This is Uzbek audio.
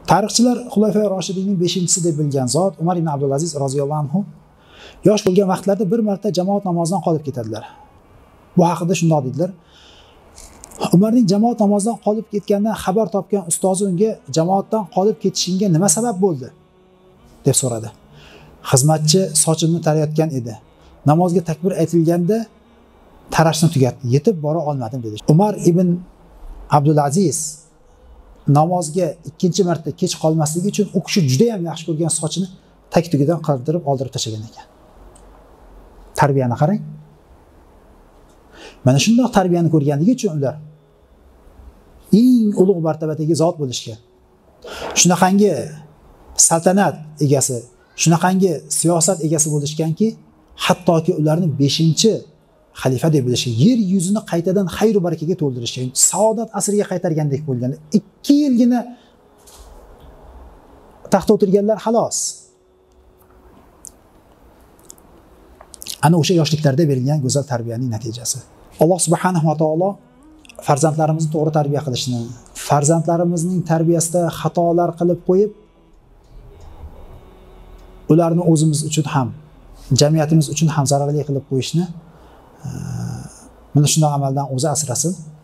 Tarixchilar Xulafoi Roshidiyning 5-chisi deb bilgan zot Umar ibn Abdulaziz roziyallohu anhu yosh bo'lgan vaqtlarda bir marta jamoat namozidan qolib ketadilar. Bu haqida shunday dedilar: Umarning jamoat namozidan qolib ketganidan xabar topgan ustozi unga jamoatdan qolib ketishingga nima sabab bo'ldi deb so'radi. Xizmatchi sochimni tarayotgan edi. Namozga takbir aytilganda tarashni tugatdi. Yetib bora olmadim dedi. Umar ibn Abdulaziz namozga ikkinchi marta kech qolmasligi uchun u kishi juda ham yaxshi ko'rgan sochini tak-tugidan qirdirib oldirib tashlagan ekan. Tarbiyani qarang. Mana shunday tarbiyani ko'rganligi uchun ular eng ulug' martabadagi zot bo'lishgan. Shunaqangi saltanat egasi, shunaqangi siyosat egasi bo'lishganki, hattoki ularni 5-xalifa deb bilishgan. Yer yuzini qaytadan xayr va barakaga to'ldirishgan, saodat asriga qaytargandek bo'lgan. 2 yilgina taxtda o'tirganlar xolos. Ana o'sha yoshliklarda berilgan go'zal tarbiyaning natijasi. Alloh subhanahu va taolo farzandlarimizni to'g'ri tarbiya qilishni, farzandlarimizning tarbiyasida xatolar qilib qo'yib, ularni o'zimiz uchun ham, jamiyatimiz uchun ham zararli qilib qo'yishni mana shunday amaldan o'zi asrasin.